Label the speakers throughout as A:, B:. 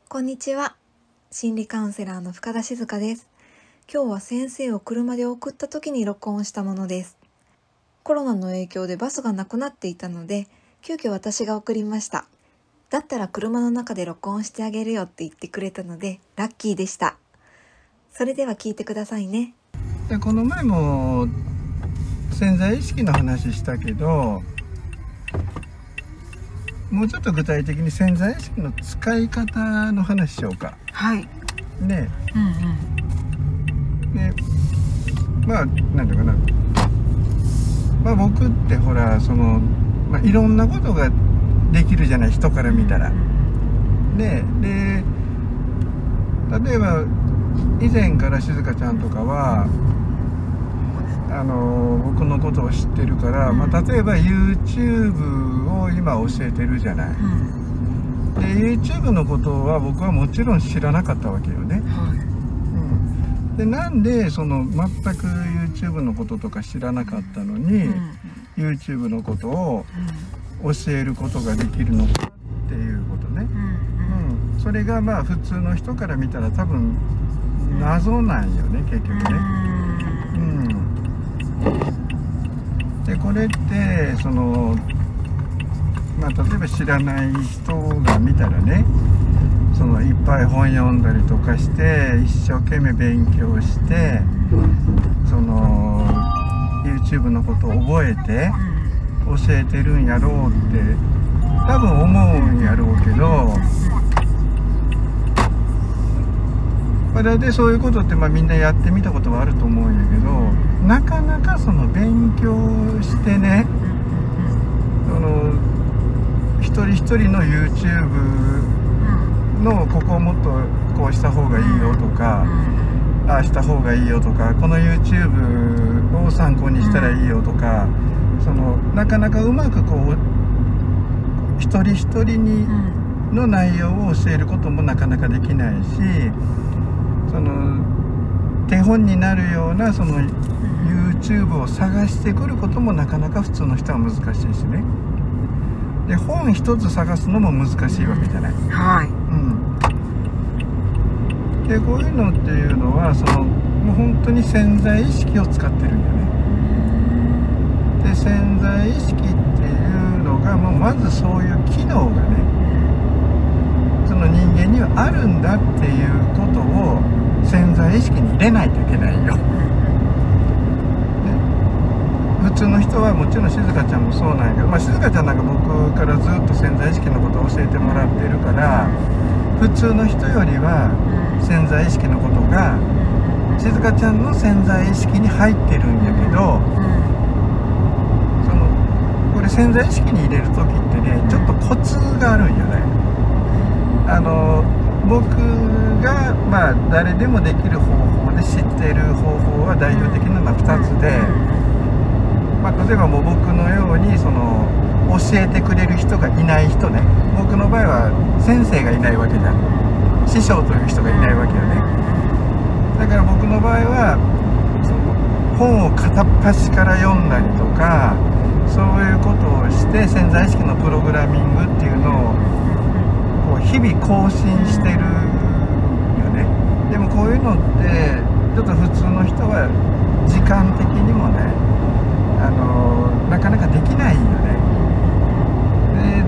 A: こんにちは。心理カウンセラーの深田静香です。今日は先生を車で送った時に録音したものです。コロナの影響でバスがなくなっていたので、急遽私が送りました。だったら車の中で録音してあげるよって言ってくれたので、ラッキーでした。それでは聞いてくださいね。
B: でこの前も潜在意識の話したけど、もうちょっと具体的に潜在意識の使い方の話しようか。
A: はい。
B: ね。で、なんていうかな。僕ってほらいろんなことができるじゃない、人から見たら。ね。で、例えば以前から静香ちゃんとかは僕のことを知ってるから、例えば YouTube を今教えてるじゃない、で YouTube のことは僕はもちろん知らなかったわけよね、でなんで全く YouTube のこととか知らなかったのに、YouTube のことを教えることができるのかっていうことね、それが普通の人から見たら多分謎なんよね、結局ね。でこれって例えば知らない人が見たらね、いっぱい本読んだりとかして一生懸命勉強してYouTube のことを覚えて教えてるんやろうって多分思うんやろうけど、大体そういうことってみんなやってみたことはあると思うんやけど、なかなか勉強してね、一人一人の YouTube のここをもっとこうした方がいいよとか、ああした方がいいよとか、この YouTube を参考にしたらいいよとか、なかなかうまく一人一人にの内容を教えることもなかなかできないし、手本になるようなYouTube を探してくることもなかなか普通の人は難しいしね。で本一つ探すのも難しいわけじゃない。でこういうのっていうのはもう本当に潜在意識を使ってるんだね。で潜在意識っていうのがまずそういう機能がね、人間にはあるんだっていうことを潜在意識に入れないといけないよ、普通の人はもちろん静香ちゃんもそうなんやけど、静香ちゃんなんか僕からずっと潜在意識のことを教えてもらってるから、普通の人よりは潜在意識のことが静香ちゃんの潜在意識に入ってるんやけど、これ潜在意識に入れる時ってね、ちょっとコツがあるんよね。僕が誰でもできる方法で知っている方法は代表的なのは2つで、例えばもう僕のように教えてくれる人がいない人ね、僕の場合は先生がいないわけじゃん、師匠という人がいないわけよね。だから僕の場合は本を片っ端から読んだりとか、そういうことをして潜在意識のプログラミングっていうのを日々更新してるよね。でもこういうのってちょっと普通の人は時間的にもね、なかなかできないよね。で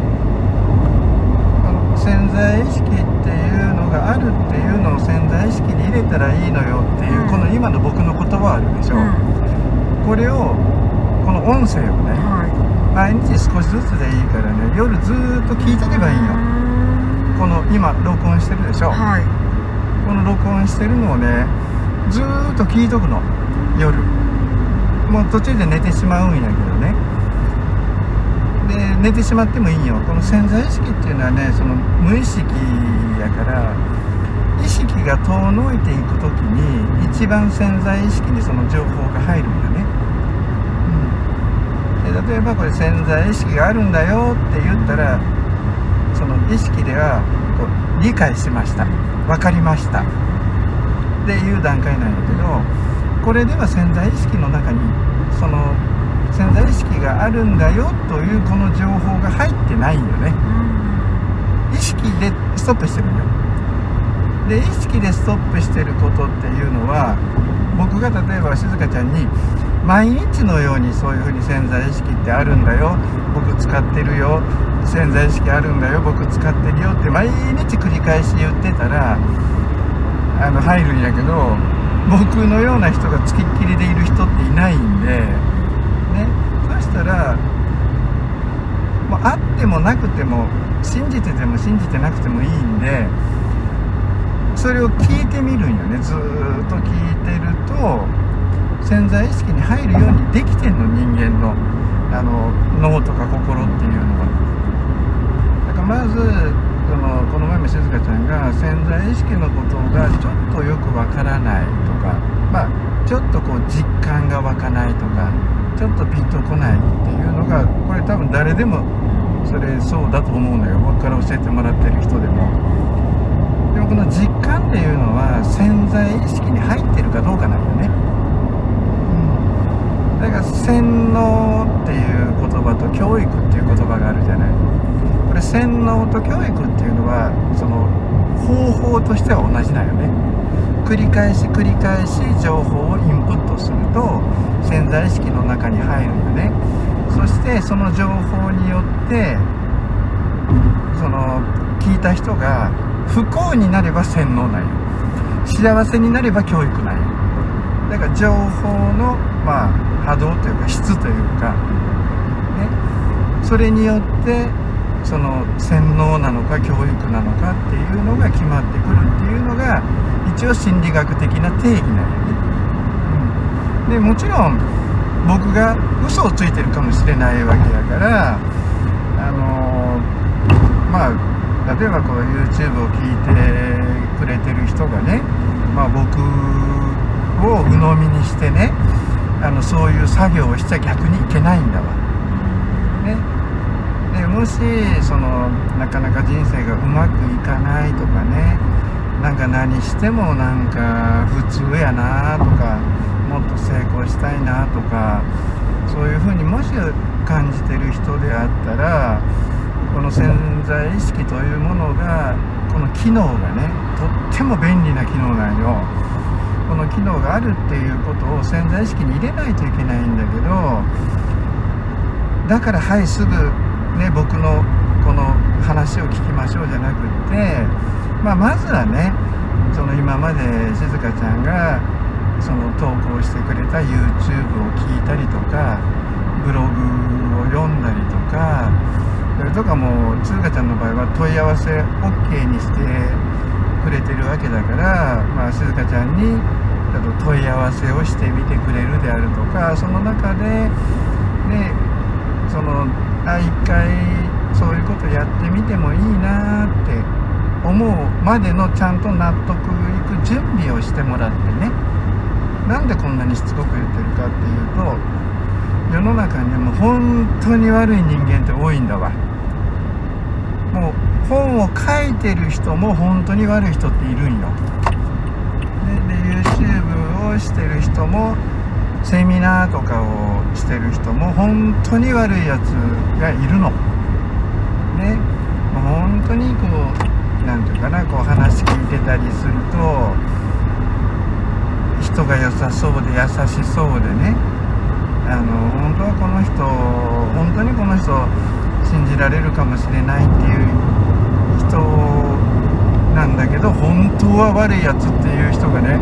B: 潜在意識っていうのがあるっていうのを潜在意識に入れたらいいのよっていう、この今の僕の言葉あるでしょ、これをこの音声をね、毎日少しずつでいいからね、夜ずーっと聞いとけばいいよ。この今録音してるでしょ、この録音してるのをねずーっと聞いとくの、夜。もう途中で寝てしまうんやけどね。で寝てしまってもいいよ。この潜在意識っていうのはね、無意識やから、意識が遠のいていく時に一番潜在意識にその情報が入るんだね。で例えばこれ潜在意識があるんだよって言ったら、意識では理解しました、分かりましたっていう段階なんだけど、これでは潜在意識の中に潜在意識があるんだよというこの情報が入ってないよね。意識でストップしてるよ。 で意識でストップしてることっていうのは、僕が例えば静香ちゃんに毎日のようにそういうふうに潜在意識ってあるんだよ、僕使ってるよ、潜在意識あるんだよ、僕使ってるよって毎日繰り返し言ってたら入るんやけど、僕のような人がつきっきりでいる人っていないんでね。そしたらもうあってもなくても、信じてても信じてなくてもいいんで、それを聞いてみるんよね。ずーっと聞いてると潜在意識に入るようにできてんの、人間の脳とか心っていうのは。だからまずこの前も静香ちゃんが潜在意識のことがちょっとよくわからないとか、ちょっとこう実感が湧かないとか、ちょっとピンとこないっていうのが、これ多分誰でもそれそうだと思うのよ、僕から教えてもらってる人でも。でもこの実感っていうのは潜在意識に入ってるかどうかなんよね。だから洗脳っていう言葉と教育っていう言葉があるじゃない。これ洗脳と教育っていうのはその方法としては同じなんよね。繰り返し繰り返し情報をインプットすると潜在意識の中に入るんよね。そしてその情報によってその聞いた人が不幸になれば洗脳なんよ、幸せになれば教育なんよ。だから情報の波動というか質というかね、それによってその洗脳なのか教育なのかっていうのが決まってくるっていうのが一応心理学的な定義なんよね。でもちろん僕が嘘をついてるかもしれないわけやから、例えばこう YouTube を聞いてくれてる人がね、僕を鵜呑みにしてね、そういう作業をしちゃ逆にいけないんだわ、ね。でもしなかなか人生がうまくいかないとかね、なんか何してもなんか普通やなとか、もっと成功したいなとか、そういうふうにもし感じてる人であったら、この潜在意識というものが、この機能がね、とっても便利な機能なんよ。この機能があるっていうことを潜在意識に入れないといけないんだけど、だからはいすぐね、僕のこの話を聞きましょうじゃなくって、まずはね、今まで静香ちゃんが投稿してくれた YouTube を聞いたりとか、ブログを読んだりとか、それとかも静香ちゃんの場合は問い合わせ OK にしてくれてるわけだから、静香ちゃんに問い合わせをしてみてくれるであるとか、その中でね、一回そういうことやってみてもいいなって思うまでのちゃんと納得いく準備をしてもらってね。なんでこんなにしつこく言ってるかっていうと、世の中にはもう本当に悪い人間って多いんだわ。もう本を書いてる人も本当に悪い人っているんよ。で YouTube をしてる人も、セミナーとかをしてる人も本当に悪いやつがいるのね。本当にこうなんていうかな、こう話聞いてたりすると、人が良さそうで優しそうでね、本当はこの人、本当にこの人信じられるかもしれないっていう人なんだけど、本当は悪いやつっていう人がね、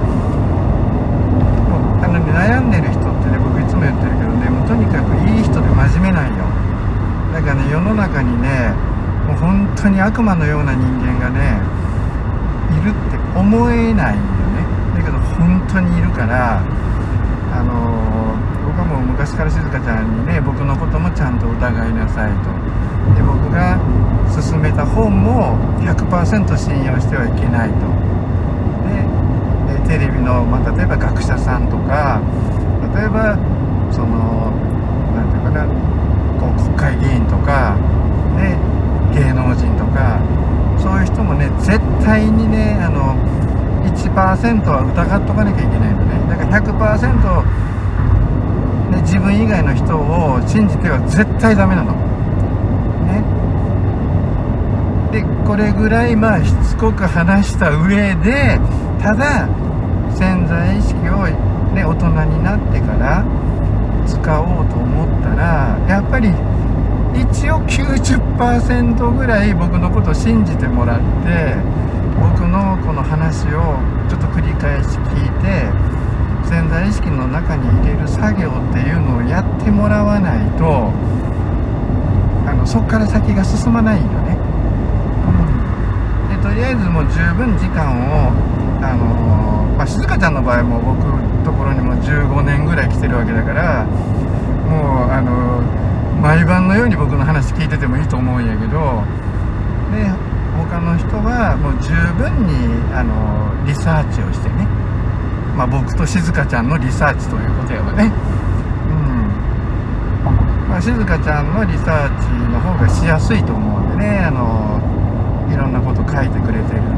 B: 悩んでる人ってね、僕いつも言ってるけどね、もうとにかくいい人で真面目なんよ。だからね、世の中にね、もう本当に悪魔のような人間がねいるって思えないよね。だけど本当にいるから、僕はもう昔から静香ちゃんにね、僕のこともちゃんと疑いなさいと。で、僕が勧めた本も 100% 信用してはいけないと。でテレビの、例えば学者さんとか、例えばなんていうかな、こう国会議員とか、ね、芸能人とか、そういう人もね、絶対にね、1% は疑っとかなきゃいけないのね。だから 100%、ね、自分以外の人を信じては絶対ダメなのね。でこれぐらいしつこく話した上で、ただ潜在意識をね、大人になってから使おうと思ったら、やっぱり一応 90% ぐらい僕のことを信じてもらって、僕のこの話をちょっと繰り返し聞いて、潜在意識の中に入れる作業っていうのをやってもらわないと、そこから先が進まないよね。でとりあえずもう十分時間を静香ちゃんの場合も僕のところにも15年ぐらい来てるわけだから、もう毎晩のように僕の話聞いててもいいと思うんやけど、で他の人はもう十分にリサーチをしてね、僕と静香ちゃんのリサーチということやわね。静香ちゃんのリサーチの方がしやすいと思うんでね、いろんなこと書いてくれてるん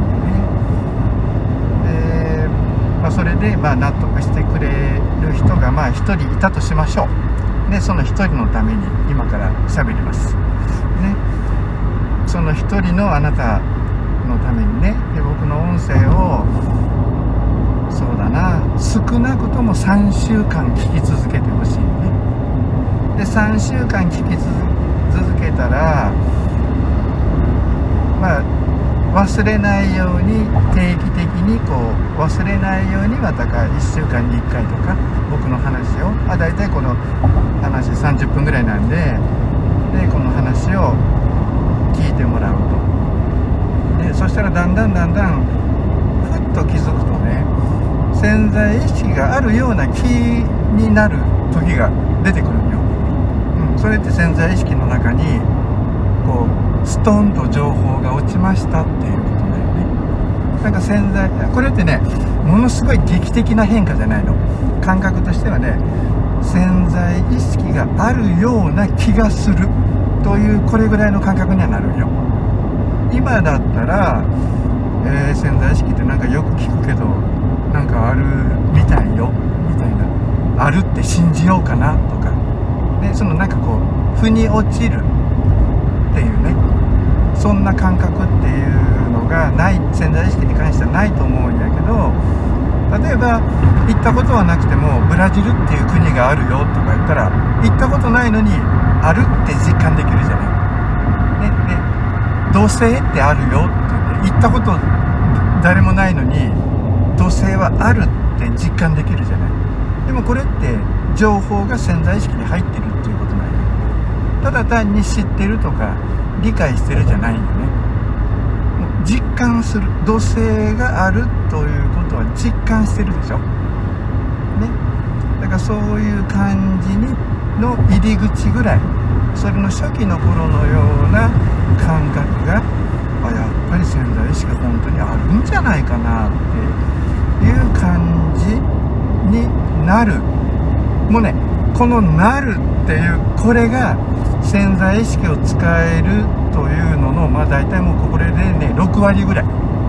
B: でね。それで納得してくれる人が1人いたとしましょう。でその1人のために今から喋りますね。その1人のあなたのためにね、で僕の音声をそうだな、少なくとも3週間聞き続けてほしいね。で3週間聞き続けたら、忘れないように定期的に忘れないようにまた1週間に1回とか僕の話をだいたいこの話30分ぐらいなんで、この話を聞いてもらうと。でそしたらだんだんふっと気づくとね、潜在意識があるような気になる時が出てくるんよ。それって潜在意識の中にストンと情報が落ちましたっていうことだよね。これってね、ものすごい劇的な変化じゃないの。感覚としてはね、潜在意識があるような気がするという、これぐらいの感覚にはなるんよ。今だったら、潜在意識ってよく聞くけどあるみたいよみたいな、あるって信じようかなとかね、その腑に落ちるっていうね、そんな感覚っていうのがない、潜在意識に関してはないと思うんやけど、例えば行ったことはなくてもブラジルっていう国があるよとか言ったら、行ったことないのにあるって実感できるじゃない、ね、土星ってあるよって言って、行ったこと誰もないのに土星はあるって実感できるじゃない。でもこれって情報が潜在意識に入ってるっていうことなんよ。ただ単に知ってるとか理解してるじゃないよね。実感する、土星があるということは実感してるでしょ、ね、だからそういう感じの入り口ぐらい、それの初期の頃のような感覚が、やっぱり潜在意識が本当にあるんじゃないかなっていう感じになる。もうね、このなるっていう、これが潜在意識を使えるというのの大体もうこれでね6割ぐらい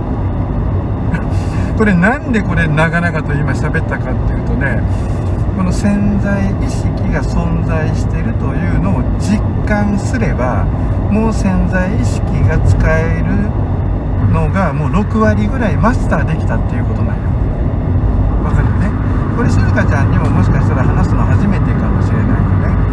B: これなんでこれ長々と今喋ったかっていうとね、この潜在意識が存在しているというのを実感すれば、もう潜在意識が使えるのがもう6割ぐらいマスターできたっていうことなんよ。わかるよね。これ静香ちゃんにももしかしたら話すの初めてかもしれないよね。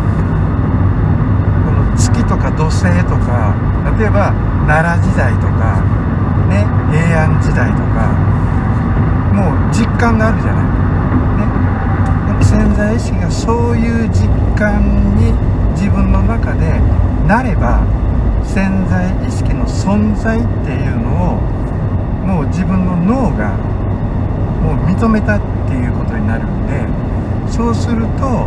B: この月とか土星とか、例えば奈良時代とかね、平安時代とか、もう実感があるじゃない、ね、潜在意識がそういう実感に自分の中でなれば、潜在意識の存在っていうのをもう自分の脳がもう認めたっていうことになるんで、そうすると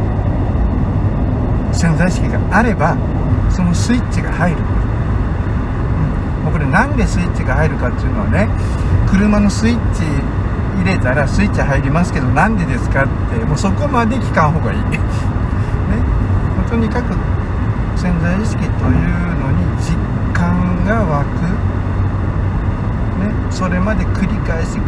B: 潜在意識があればそのスイッチが入る、もうこれなんでスイッチが入るかっていうのはね、車のスイッチ入れたらスイッチ入りますけど、なんでですかって、もうそこまで聞かん方がいいね。とにかく潜在意識というのに実感が湧く、ね、それまで繰り返し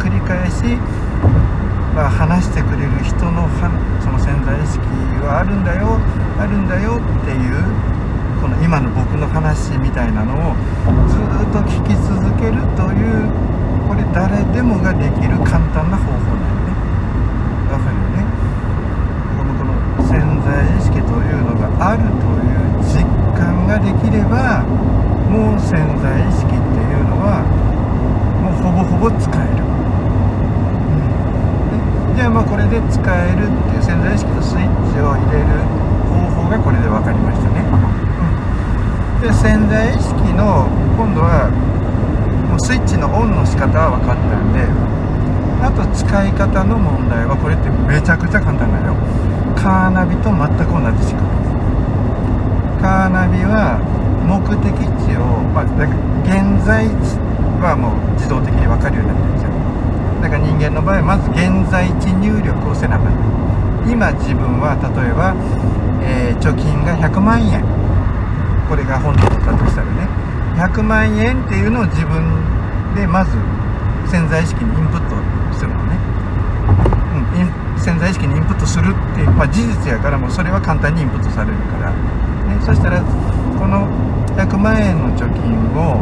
B: 話してくれる人のその潜在意識はあるんだよっていうここの今の僕の話みたいなのをずっと聞き続けるという、これ誰でもができる簡単な方法なんよね。わかるよね。この潜在意識というのがあるという実感ができれば、もう潜在意識っていうのはもうほぼほぼ使える。じゃあまあこれで使えるっていう潜在意識のスイッチを入れる方法がこれで分かりましたね。で潜在意識の今度はもうスイッチのオンの仕方は分かったんで、あと使い方の問題はこれってめちゃくちゃ簡単なのよ。カーナビと全く同じ仕組み。カーナビは目的地を、現在地はもう自動的に分かるようになってるんですよ。だから人間の場合はまず現在地入力をせなかった。今自分は例えば、貯金が100万円、これが本当だったとしたらね、100万円っていうのを自分でまず潜在意識にインプットするのね。潜在意識にインプットするって、事実やからもうそれは簡単にインプットされるから、ね、そしたらこの100万円の貯金を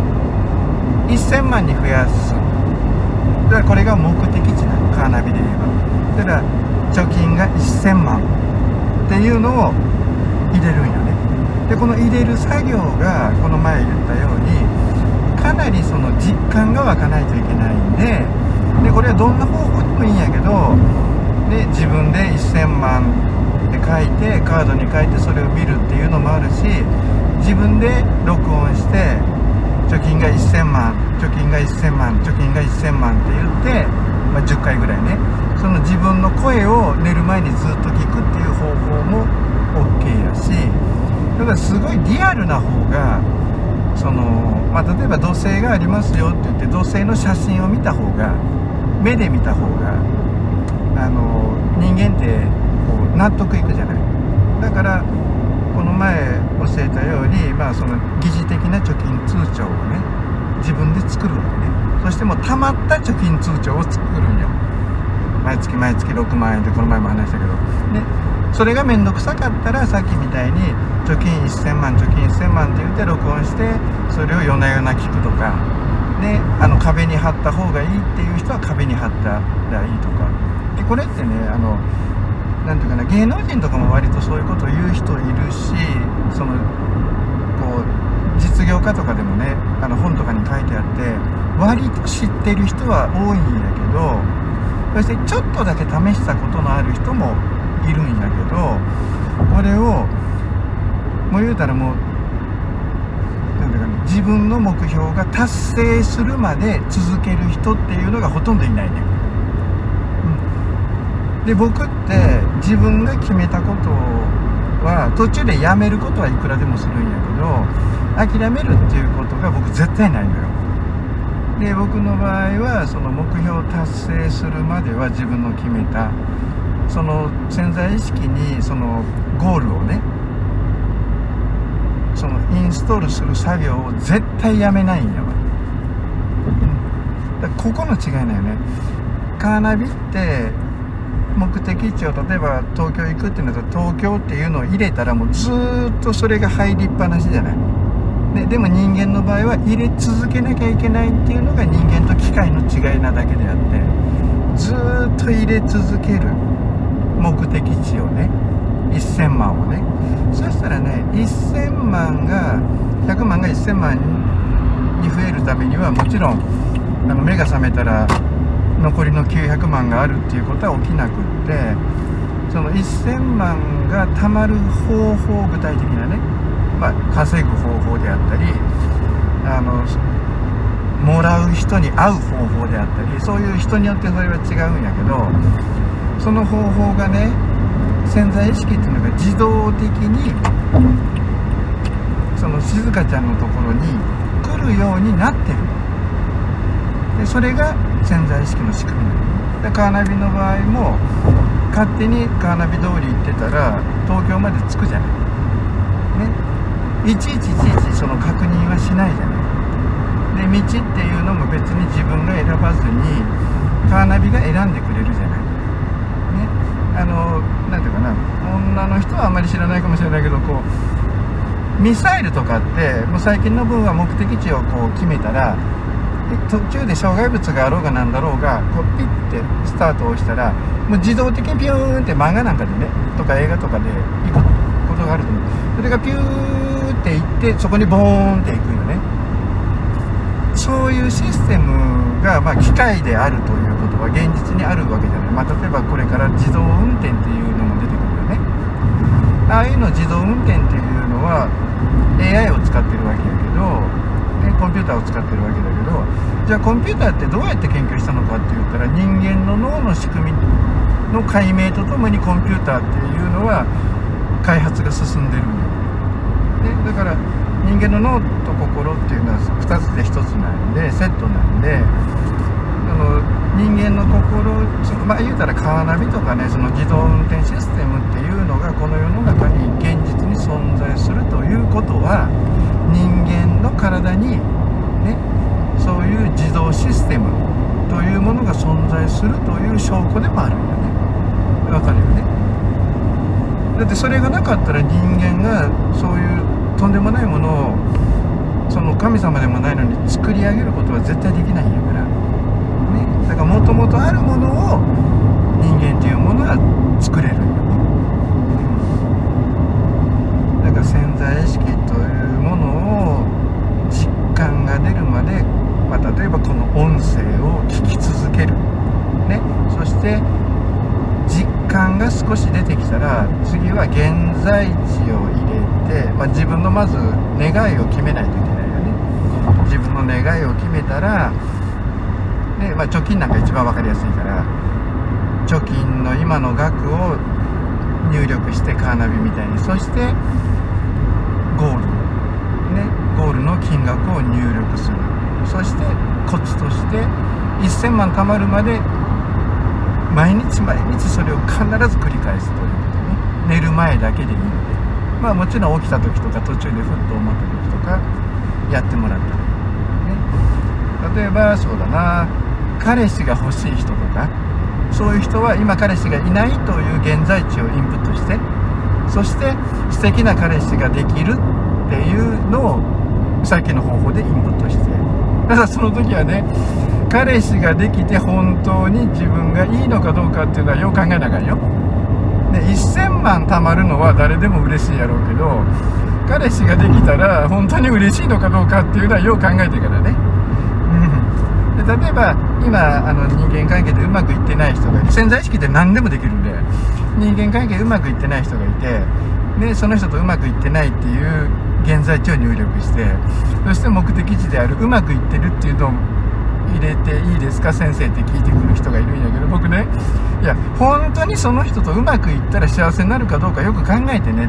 B: 1000万に増やす。だからこれが目的地なの、カーナビで言えば。だから貯金が1000万っていうのを入れるんよね。でこの入れる作業がこの前言ったようにかなりその実感が湧かないといけないんで、これはどんな方法でもいいんやけど、で自分で1000万って書いてカードに書いてそれを見るっていうのもあるし、自分で録音して貯金が1000万、貯金が1000万、貯金が1000万って言って、10回ぐらいね、その自分の声を寝る前にずっと聞くっていう方法も OK やし、だからすごいリアルな方がその、例えば土星がありますよって言って土星の写真を見た方が、目で見た方が人間ってこう納得いくじゃない。だからこの前教えたように、その疑似的な貯金通帳をね自分で作るわけね。そしてもうたまった貯金通帳を作るんよ。毎月毎月6万円でこの前も話したけどね。それが面倒くさかったらさっきみたいに貯金1000万貯金1000万って言って録音してそれを夜な夜な聞くとかね、壁に貼った方がいいっていう人は壁に貼ったらいいとか。でこれってねなんていうかな、芸能人とかも割とそういうことを言う人いるし、そのこう実業家とかでもね本とかに書いてあって割と知ってる人は多いんやけど、そしてちょっとだけ試したことのある人もいるんやけど、これをもう言うたらもうなんていうかな、自分の目標が達成するまで続ける人っていうのがほとんどいないね。で僕って自分が決めたことは途中でやめることはいくらでもするんやけど、諦めるっていうことが僕絶対ないのよ。で僕の場合はその目標を達成するまでは自分の決めたその潜在意識にそのゴールをね、そのインストールする作業を絶対やめないんやわ。だからここの違いだよね。カーナビって目的地を例えば東京行くっていうのは東京っていうのを入れたらもうずーっとそれが入りっぱなしじゃない。でも人間の場合は入れ続けなきゃいけないっていうのが人間と機械の違いなだけであって、ずーっと入れ続ける目的地をね、1000万をね、そしたらね1000万が100万が1000万に増えるためにはもちろん目が覚めたら残りの900万があるっていうことは起きなくって、その1000万が貯まる方法、具体的なね、稼ぐ方法であったりもらう人に会う方法であったり、そういう人によってそれは違うんやけど、その方法がね潜在意識っていうのが自動的にその静香ちゃんのところに来るようになってる。でそれが潜在意識の仕組みなので、カーナビの場合も勝手にカーナビ通り行ってたら東京まで着くじゃないね。いちいちその確認はしないじゃない。で道っていうのも別に自分が選ばずにカーナビが選んでくれるじゃないね。なんていうかな、女の人はあんまり知らないかもしれないけど、こうミサイルとかってもう最近の分は目的地をこう決めたら、途中で障害物があろうがなんだろうがこうピッてスタートをしたらもう自動的にピューンって漫画なんかでねとか映画とかで行くことがあると思う。それがピューっていってそこにボーンっていくよね。そういうシステムが、機械であるということは現実にあるわけじゃない。例えばこれから自動運転っていうのも出てくるよね。ああいうの自動運転っていうのは AI を使ってるわけやけど、コンピューターを使ってるわけだけど、じゃあコンピューターってどうやって研究したのかって言ったら、人間の脳の仕組みの解明とともにコンピューターっていうのは開発が進んでるんだよね。だから人間の脳と心っていうのは2つで1つなんでセットなんで、人間の心、言うたらカーナビとかね、その自動運転システムっていうのがこの世の中に現実に存在するということは、人間の体にね、そういう自動システムというものが存在するという証拠でもあるんだね。わかるよね。だってそれがなかったら人間がそういうとんでもないものを、その神様でもないのに作り上げることは絶対できないんやから、ね、だからもともとあるものを人間というものは作れるんよね。だから潜在意識というものを実感が出るまで、例えばこの音声を聞き続ける、ね、そして実感が少し出てきたら次は現在地を入れて、自分のまず願いを決めないといけないよね。自分の願いを決めたら、ね、貯金なんか一番分かりやすいから、貯金の今の額を入力してカーナビみたいに、そしてゴールの金額を入力する。そしてコツとして1000万貯まるまで毎日それを必ず繰り返すということね。寝る前だけでいいので、もちろん起きた時とか途中でふっと思った時とかやってもらったらいい、ね、例えばそうだな、彼氏が欲しい人とか、そういう人は今彼氏がいないという現在地をインプットして、そして素敵な彼氏ができるっていうのをさっきの方法でインプットして、ただその時はね、彼氏ができて本当に自分がいいのかどうかっていうのはよく考えなあかんよ。で、1000万貯まるのは誰でも嬉しいやろうけど、彼氏ができたら本当に嬉しいのかどうかっていうのはよく考えてからね。で、例えば今人間関係でうまくいってない人がいて、潜在意識って何でもできるんで、人間関係うまくいってない人がいて、でその人とうまくいってないっていう現在地を入力して、そして目的地であるうまくいってるっていうのを入れていいですか先生って聞いてくる人がいるんやけど、僕ね、いや本当にその人とうまくいったら幸せになるかどうかよく考えてねって、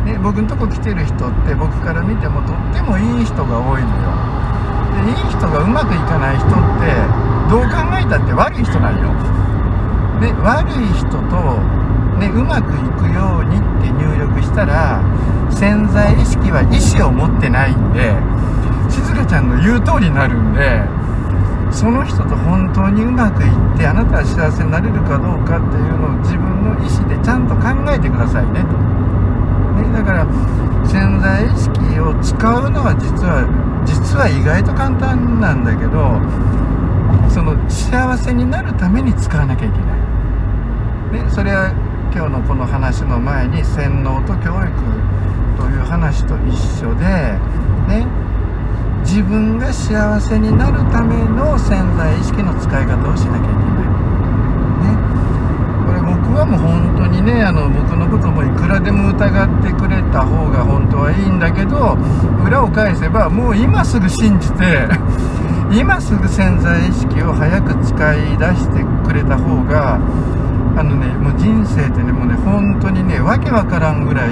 B: ね、僕のとこ来てる人って僕から見てもとってもいい人が多いのよ。で、いい人がうまくいかない人ってどう考えたって悪い人なんよ。で、悪い人と、ね、うまくいくようにって入力したら、潜在意識は意思を持ってないんで、静香ちゃんの言う通りになるんで、その人と本当にうまくいってあなたは幸せになれるかどうかっていうのを自分の意思でちゃんと考えてくださいねと、ね、だから潜在意識を使うのは実は意外と簡単なんだけど、その幸せになるために使わなきゃいけない、ね、それは今日のこの話の前に洗脳と教育という話と一緒でね、自分が幸せになるための潜在意識の使い方をしなきゃいけない、ね、これ僕はもう本当にね、僕のこともいくらでも疑ってくれた方が本当はいいんだけど、裏を返せばもう今すぐ信じて今すぐ潜在意識を早く使い出してくれた方がもう人生ってね、もうね本当にねわけわからんぐらい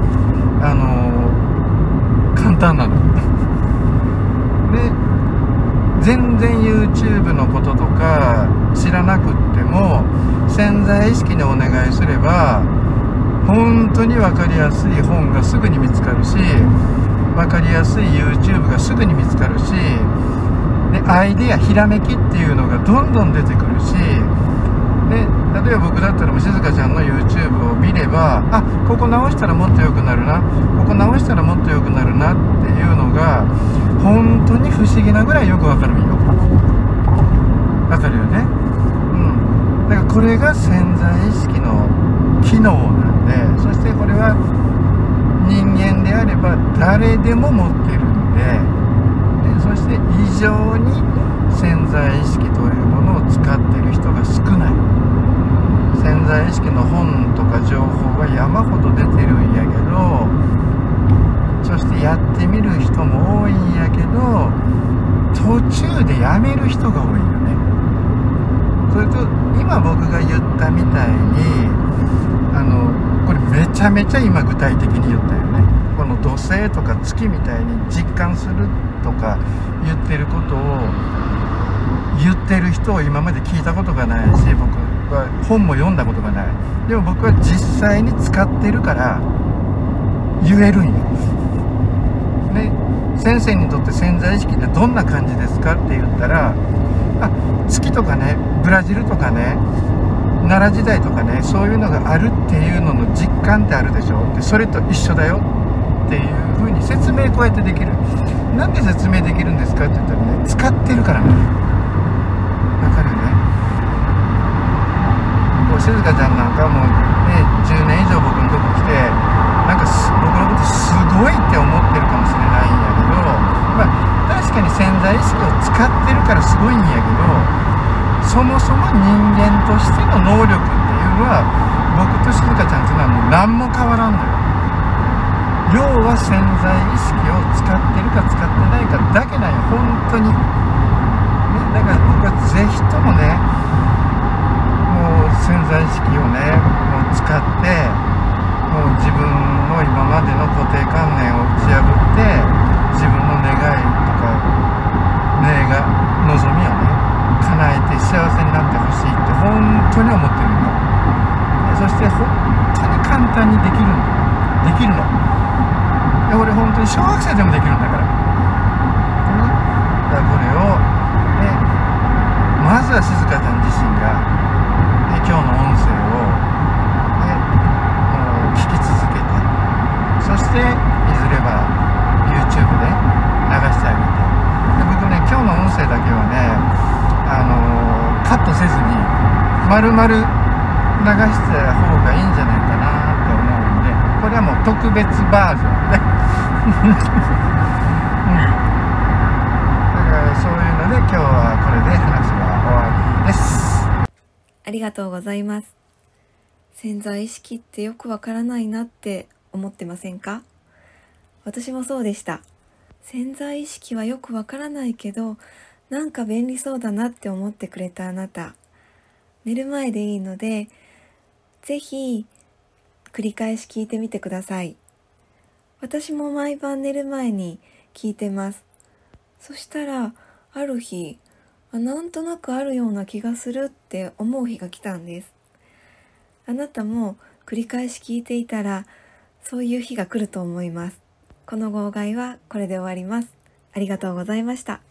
B: 簡単なので、全然 YouTube のこととか知らなくっても潜在意識にお願いすれば本当に分かりやすい本がすぐに見つかるし、分かりやすい YouTube がすぐに見つかるし、でアイデアひらめきっていうのがどんどん出てくるし、 ね、例えば僕だったらもう静香ちゃんの YouTube を見れば、あ、ここ直したらもっと良くなるな、ここ直したらもっと良くなるなっていうのが本当に不思議なぐらいよくわかるんよ。わかるよね。だからこれが潜在意識の機能なんで、そしてこれは人間であれば誰でも持ってるんで、そして異常に潜在意識というものを使ってる人が少ない。潜在意識の本とか情報は山ほど出てるんやけど、そしてやってみる人も多いんやけど、途中でやめる人が多いよね。それと今僕が言ったみたいに、これめちゃめちゃ今具体的に言ったよね。この土星とか月みたいに実感するとか言ってることを言ってる人を今まで聞いたことがないし、僕は本も読んだことがない。でも僕は実際に使ってるから言えるんよ、ね。先生にとって潜在意識ってどんな感じですかって言ったら、あ、月とかね、ブラジルとかね、奈良時代とかね、そういうのがあるっていうのの実感ってあるでしょ。でそれと一緒だよっていう風に説明こうやってできる。なんで説明できるんですかって言ったらね、使ってるからね。わかるよね。こう静香ちゃんなんかもね、10年以上僕のとこ来て、なんか僕のことすごいって思ってるかもしれないんやけど、まあ確かに潜在意識を使ってるからすごいんやけど、そもそも人間としての能力っていうのは僕と静香ちゃんっていうのはもう何も変わらんのよ。要は潜在意識を使ってるか使ってないかだけなんよ、本当に、ね。だから僕はぜひともね、もう潜在意識をね、もう使って、もう自分の今までの固定観念を打ち破って、自分の願いとか望みをね叶えて幸せになってほしいって本当に思ってるの。そして本当に簡単にできるんだよ。できるの。俺本当に小学生でもできるんだから。だからこれを、ね、まずは静香ちゃん自身が、ね、今日の音声を、ね、聞き続けて、そしていずれは YouTube で流してあげて、で僕ね、今日の音声だけはね、カットせずに丸々流した方がいいんじゃないかなって思うんで、これはもう特別バージョンでだからそういうので今日はこれで話は終わりです。
A: ありがとうございます。潜在意識ってよくわからないなって思ってませんか？私もそうでした。潜在意識はよくわからないけど、なんか便利そうだなって思ってくれたあなた。寝る前でいいので、ぜひ繰り返し聞いてみてください。私も毎晩寝る前に聞いてます。そしたら、ある日、なんとなくあるような気がするって思う日が来たんです。あなたも繰り返し聞いていたら、そういう日が来ると思います。この号外はこれで終わります。ありがとうございました。